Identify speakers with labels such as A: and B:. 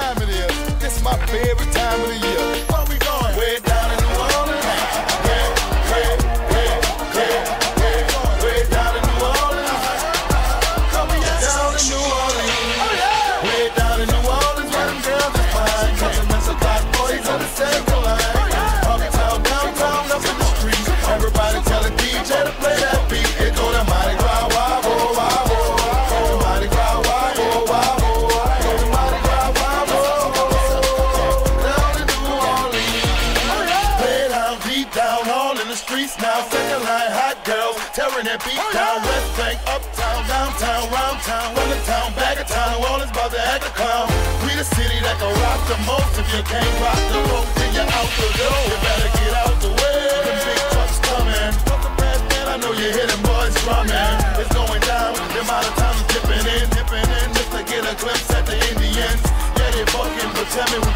A: time it is. It's my favorite time of the year. Where we going? Way down in New Orleans. Way down in New Orleans. Down in New Orleans. Way down in New Orleans, where them girls are fine. Compliments of black boys on the second line. Uptown, downtown, up in the street. Everybody tell the DJ to play that beat. It go to Mardi Gras, wah, wah, wah, wah. Mardi Gras, wah, wah, wah, wah. Mardi Gras, wah, wah, wah. Down in New Orleans. Play down, deep down, all in the streets now. Second line, hot girls, tearing that beat down. West Bank, uptown, downtown, round town, run the town, back of town. New Orleans about to act a clown. We the city that can rock the most. If you can't rock the boat, then you're out the door. You better get out the way. The big trucks coming. I know you hear them boys drumming. It's going down. The amount of time dipping in, just to get a glimpse at the Indians. Yeah, they fucking, but tell me